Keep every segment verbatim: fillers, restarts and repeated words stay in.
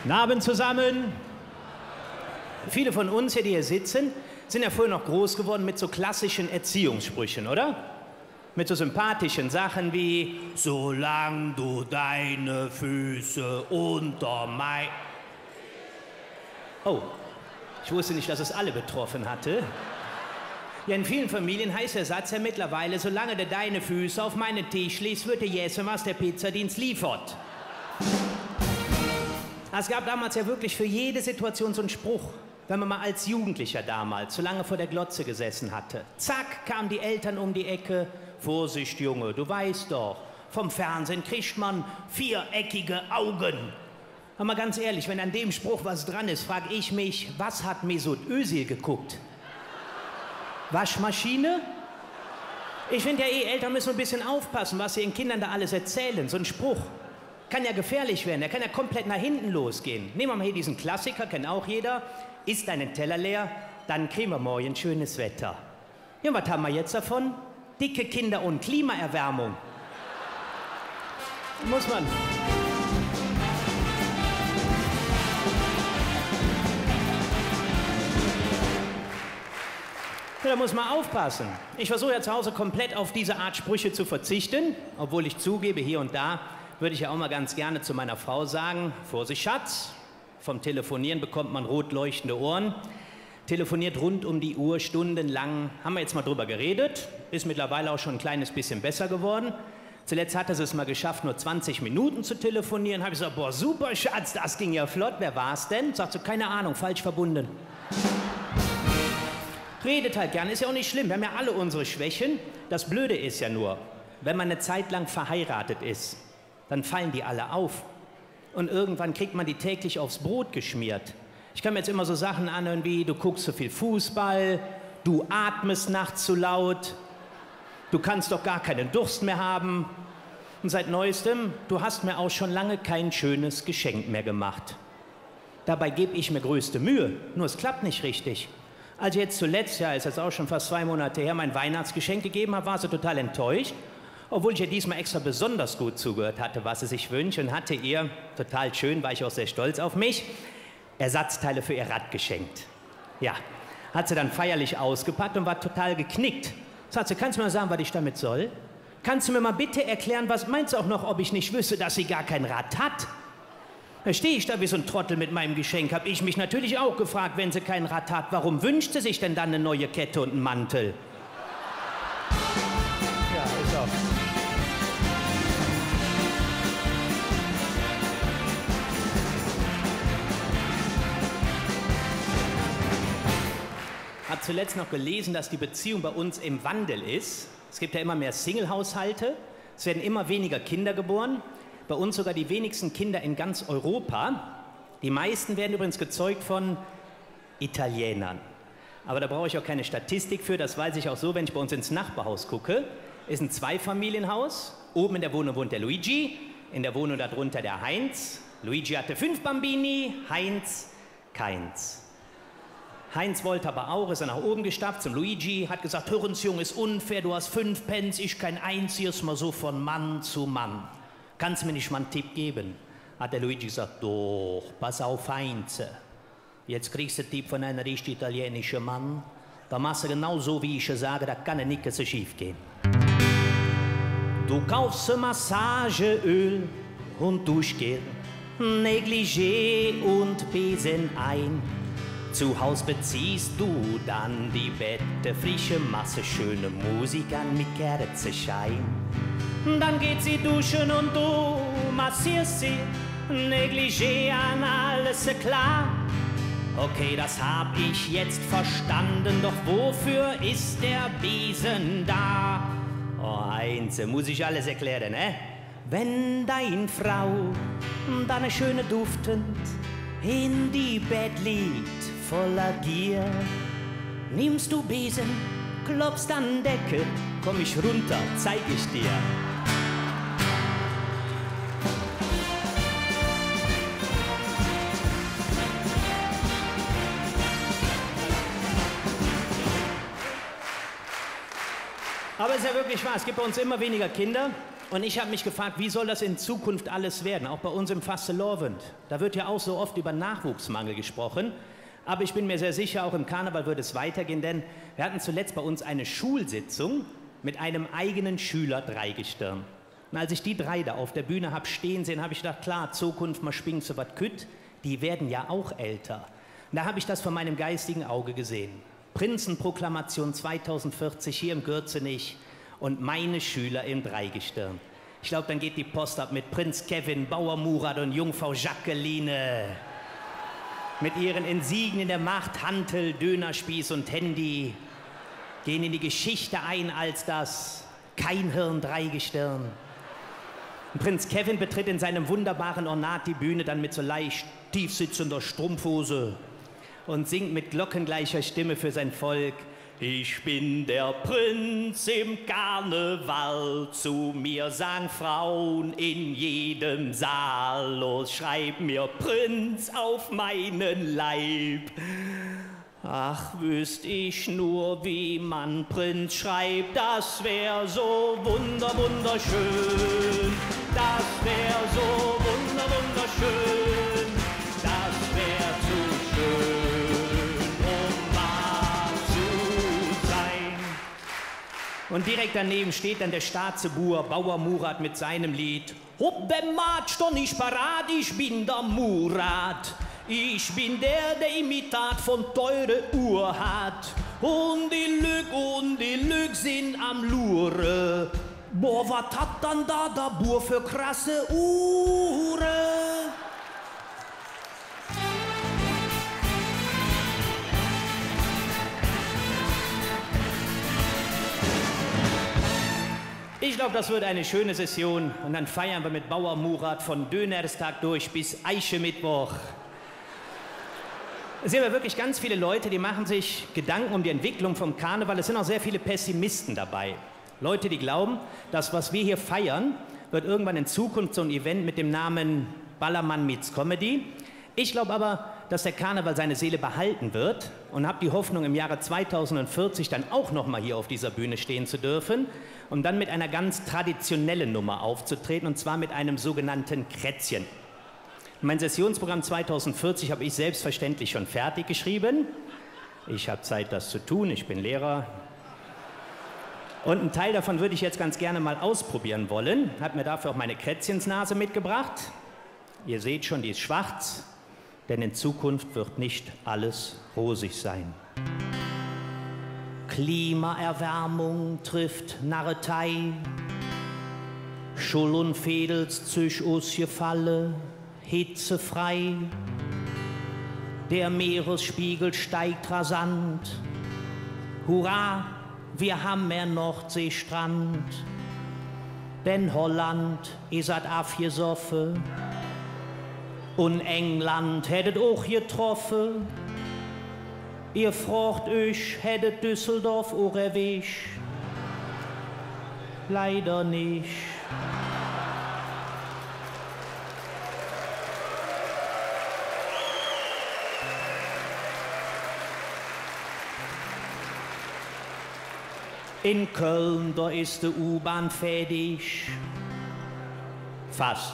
Guten Abend zusammen. Viele von uns hier, die hier sitzen, sind ja früher noch groß geworden mit so klassischen Erziehungssprüchen, oder? Mit so sympathischen Sachen wie solange du deine Füße unter mein... Oh, ich wusste nicht, dass es alle betroffen hatte. Ja, in vielen Familien heißt der Satz ja mittlerweile, solange du deine Füße auf meinen Tisch legst, wird dir Jessen, was der Pizzadienst liefert. Es gab damals ja wirklich für jede Situation so einen Spruch. Wenn man mal als Jugendlicher damals so lange vor der Glotze gesessen hatte. Zack, kamen die Eltern um die Ecke. Vorsicht, Junge, du weißt doch, vom Fernsehen kriegt man viereckige Augen. Aber mal ganz ehrlich, wenn an dem Spruch was dran ist, frage ich mich, was hat Mesut Özil geguckt? Waschmaschine? Ich finde ja eh, Eltern müssen ein bisschen aufpassen, was sie ihren Kindern da alles erzählen. So ein Spruch kann ja gefährlich werden, der kann ja komplett nach hinten losgehen. Nehmen wir mal hier diesen Klassiker, kennt auch jeder. Isst deinen Teller leer, dann kriegen wir morgen schönes Wetter. Ja, was haben wir jetzt davon? Dicke Kinder und Klimaerwärmung. Muss man. Ja, da muss man aufpassen. Ich versuche ja zu Hause komplett auf diese Art Sprüche zu verzichten, obwohl ich zugebe, hier und da würde ich ja auch mal ganz gerne zu meiner Frau sagen, Vorsicht, Schatz, vom Telefonieren bekommt man rot leuchtende Ohren. Telefoniert rund um die Uhr, stundenlang. Haben wir jetzt mal drüber geredet, ist mittlerweile auch schon ein kleines bisschen besser geworden. Zuletzt hat es es mal geschafft, nur zwanzig Minuten zu telefonieren. Habe ich gesagt, boah, super, Schatz, das ging ja flott. Wer war's denn? Sagt so, keine Ahnung, falsch verbunden. Redet halt gern, ist ja auch nicht schlimm. Wir haben ja alle unsere Schwächen. Das Blöde ist ja nur, wenn man eine Zeit lang verheiratet ist, dann fallen die alle auf. Und irgendwann kriegt man die täglich aufs Brot geschmiert. Ich kann mir jetzt immer so Sachen anhören wie, du guckst zu viel Fußball, du atmest nachts zu laut, du kannst doch gar keinen Durst mehr haben. Und seit Neuestem, du hast mir auch schon lange kein schönes Geschenk mehr gemacht. Dabei gebe ich mir größte Mühe, nur es klappt nicht richtig. Als ich jetzt zuletzt, ja, ist jetzt auch schon fast zwei Monate her, mein Weihnachtsgeschenk gegeben habe, war sie total enttäuscht. Obwohl ich ihr diesmal extra besonders gut zugehört hatte, was sie sich wünscht, und hatte ihr, total schön, war ich auch sehr stolz auf mich, Ersatzteile für ihr Rad geschenkt. Ja, hat sie dann feierlich ausgepackt und war total geknickt. Sagt sie, kannst du mir mal sagen, was ich damit soll? Kannst du mir mal bitte erklären, was meinst du auch noch, ob ich nicht wüsste, dass sie gar kein Rad hat? Da stehe ich da wie so ein Trottel mit meinem Geschenk, habe ich mich natürlich auch gefragt, wenn sie kein Rad hat, warum wünscht sie sich denn dann eine neue Kette und einen Mantel? Ja, ist auch. Habe zuletzt noch gelesen, dass die Beziehung bei uns im Wandel ist. Es gibt ja immer mehr Single-Haushalte, es werden immer weniger Kinder geboren, bei uns sogar die wenigsten Kinder in ganz Europa. Die meisten werden übrigens gezeugt von Italienern. Aber da brauche ich auch keine Statistik für, das weiß ich auch so, wenn ich bei uns ins Nachbarhaus gucke. Ist ein Zweifamilienhaus, oben in der Wohnung wohnt der Luigi, in der Wohnung darunter der Heinz. Luigi hatte fünf Bambini, Heinz keins. Heinz wollte aber auch, ist er nach oben gestapft zum Luigi, hat gesagt, hör uns Junge, ist unfair, du hast fünf Pence, ich kein einziges, mal so von Mann zu Mann. Kannst du mir nicht mal einen Tipp geben? Hat der Luigi gesagt, doch, pass auf Heinz, jetzt kriegst du einen Tipp von einem richtig italienischen Mann, da machst du genau so, wie ich sage, da kann nichts so schief gehen. Du kaufst Massageöl und Duschgel, Negligé und Besen ein. Zu Haus beziehst du dann die Bette, frische Masse, schöne Musik an mit Kerzenschein. Dann geht sie duschen und du massierst sie, Negligé an, alles klar. Okay, das hab ich jetzt verstanden, doch wofür ist der Besen da? Oh, eins muss ich alles erklären, ne? Wenn dein Frau, deine schöne duftend, in die Bett liegt, voller Gier, nimmst du Besen, klopfst an Decke, komm ich runter, zeig ich dir. Aber es ist ja wirklich wahr, es gibt bei uns immer weniger Kinder. Und ich habe mich gefragt, wie soll das in Zukunft alles werden, auch bei uns im Fastelovend. Da wird ja auch so oft über Nachwuchsmangel gesprochen. Aber ich bin mir sehr sicher, auch im Karneval wird es weitergehen, denn wir hatten zuletzt bei uns eine Schulsitzung mit einem eigenen Schüler Dreigestirn. Und als ich die drei da auf der Bühne habe stehen sehen, habe ich gedacht, klar, Zukunft, mal springen so was kütt, die werden ja auch älter. Und da habe ich das von meinem geistigen Auge gesehen. Prinzenproklamation zweitausendvierzig hier im Gürzenich und meine Schüler im Dreigestirn. Ich glaube, dann geht die Post ab mit Prinz Kevin, Bauer Murat und Jungfrau Jacqueline. Mit ihren Insignien der Macht, Hantel, Dönerspieß und Handy. Gehen in die Geschichte ein als das Kein-Hirn-Dreigestirn. Prinz Kevin betritt in seinem wunderbaren Ornat die Bühne dann mit so leicht tiefsitzender Strumpfhose und singt mit glockengleicher Stimme für sein Volk: Ich bin der Prinz im Karneval, zu mir sagen Frauen in jedem Saal, los schreib mir Prinz auf meinen Leib. Ach, wüsst ich nur, wie man Prinz schreibt, das wär so wunder, wunderschön. Das wär so wunder, wunderschön. Das wär zu schön, um wahr zu sein. Und direkt daneben steht dann der Staatsebur Bauer Murat mit seinem Lied. Hopp, der Mat, sto nicht parat, ich bin der Murat. Ich bin der, der Imitat von teure Uhr hat. Und die Lüg und die Lüg sind am Lure. Boah, was hat dann da der Bur für krasse Uhren? Ich glaube, das wird eine schöne Session. Und dann feiern wir mit Bauer Murat von Dönerstag durch bis Eichemittwoch. Es sind aber wirklich ganz viele Leute, die machen sich Gedanken um die Entwicklung vom Karneval. Es sind auch sehr viele Pessimisten dabei. Leute, die glauben, dass was wir hier feiern, wird irgendwann in Zukunft so ein Event mit dem Namen Ballermann meets Comedy. Ich glaube aber, dass der Karneval seine Seele behalten wird und habe die Hoffnung, im Jahre zweitausendvierzig dann auch noch mal hier auf dieser Bühne stehen zu dürfen, um dann mit einer ganz traditionellen Nummer aufzutreten, und zwar mit einem sogenannten Krätzchen. Mein Sessionsprogramm zweitausendvierzig habe ich selbstverständlich schon fertig geschrieben. Ich habe Zeit, das zu tun, ich bin Lehrer. Und einen Teil davon würde ich jetzt ganz gerne mal ausprobieren wollen. Habe mir dafür auch meine Krätzchensnase mitgebracht. Ihr seht schon, die ist schwarz, denn in Zukunft wird nicht alles rosig sein. Klimaerwärmung trifft Narretei, Schull und Fedels züch us gefalle, hitzefrei. Der Meeresspiegel steigt rasant. Hurra, wir haben mehr Nordseestrand. Denn Holland is at afgesoffe. Und England hättet auch getroffen. Ihr fragt euch, hättet Düsseldorf auch erwischt? Leider nicht. In Köln, da ist die U-Bahn fertig. Fast.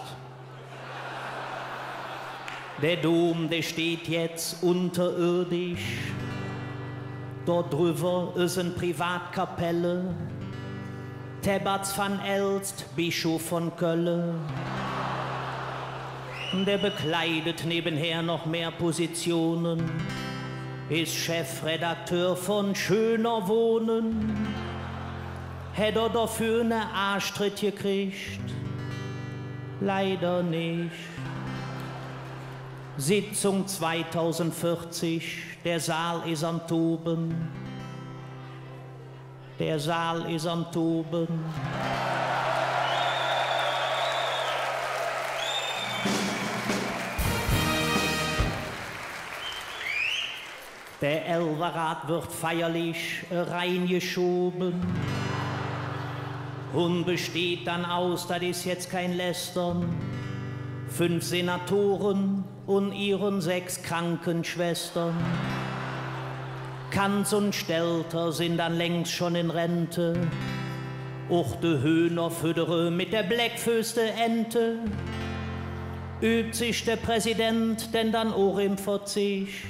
Der Dom, der steht jetzt unterirdisch. Dort drüber ist eine Privatkapelle. Thebats van Elst, Bischof von Köln. Der bekleidet nebenher noch mehr Positionen. Ist Chefredakteur von Schöner Wohnen. Hätte er dafür eine Arschtritt gekriegt? Leider nicht. Sitzung zweitausendvierzig, der Saal ist am Toben. Der Saal ist am Toben. Der Elverrat wird feierlich reingeschoben und besteht dann aus, das ist jetzt kein Lästern, fünf Senatoren und ihren sechs Krankenschwestern. Kanz und Stelter sind dann längst schon in Rente. Och de Höhner füttere mit der Bleckfüße Ente. Übt sich der Präsident denn dann auch im Verzicht?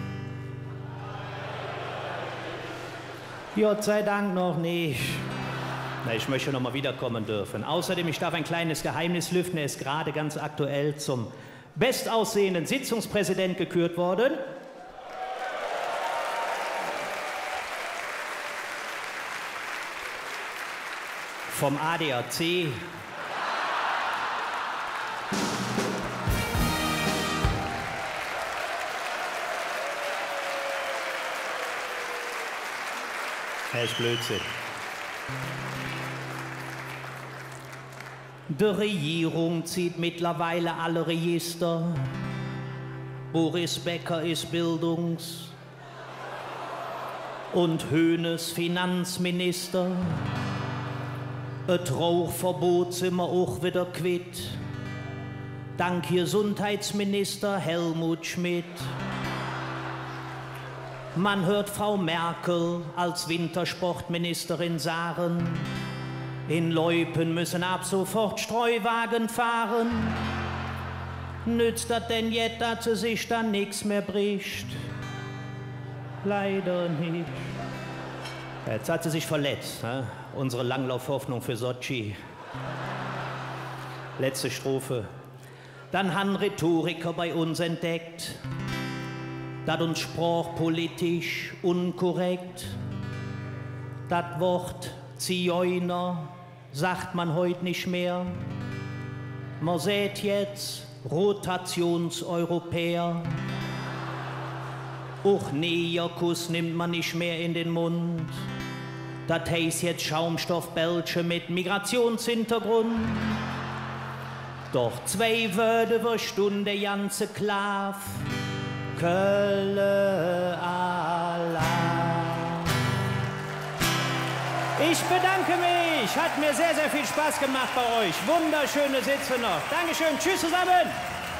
Gott sei Dank noch nicht. Na, ich möchte noch mal wiederkommen dürfen. Außerdem, ich darf ein kleines Geheimnis lüften. Er ist gerade ganz aktuell zum bestaussehenden Sitzungspräsident gekürt worden. Vom A D A C. Das ist Blödsinn. Die Regierung zieht mittlerweile alle Register. Boris Becker ist Bildungs- und Hoeneß Finanzminister. Et Rauchverbot sind wir auch wieder quitt. Dank Gesundheitsminister Helmut Schmidt. Man hört Frau Merkel als Wintersportministerin sagen, in Leupen müssen ab sofort Streuwagen fahren. Nützt das denn jetzt, dass sie sich dann nichts mehr bricht? Leider nicht. Jetzt hat sie sich verletzt, ne? Unsere Langlaufhoffnung für Sotschi. Letzte Strophe. Dann han Rhetoriker bei uns entdeckt, dat uns sprachpolitisch unkorrekt. Dat Wort Zigeuner sagt man heute nicht mehr. Man sät jetzt Rotationseuropäer. Auch Negerkuss nimmt man nicht mehr in den Mund. Das heißt jetzt Schaumstoffbälsche mit Migrationshintergrund. Doch zwei Wörter pro Stunde ganze Klav. Kölle Allah. Ich bedanke mich. Hat mir sehr, sehr viel Spaß gemacht bei euch. Wunderschöne Sitze noch. Dankeschön. Tschüss zusammen.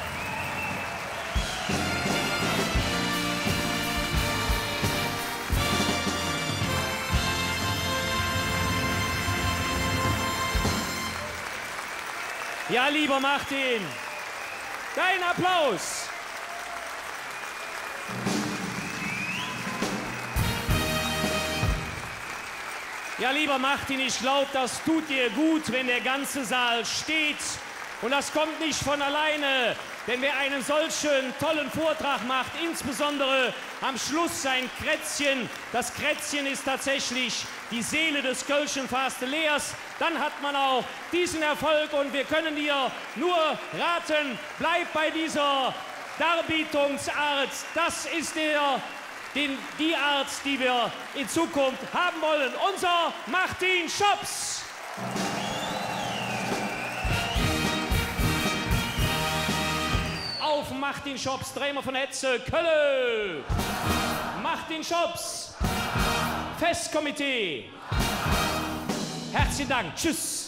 Ja, lieber Martin, dein Applaus. Ja, lieber Martin, ich glaube, das tut dir gut, wenn der ganze Saal steht. Und das kommt nicht von alleine, denn wer einen solchen tollen Vortrag macht, insbesondere am Schluss sein Krätzchen, das Krätzchen ist tatsächlich die Seele des Kölschen Fasteleers, dann hat man auch diesen Erfolg und wir können dir nur raten, bleib bei dieser Darbietungsart. Das ist der, den, die Art, die wir in Zukunft haben wollen. Unser Martin Schops. Auf Martin Schops, Trämer von Hetze, Kölle. Martin Schops, Festkomitee. Herzlichen Dank. Tschüss.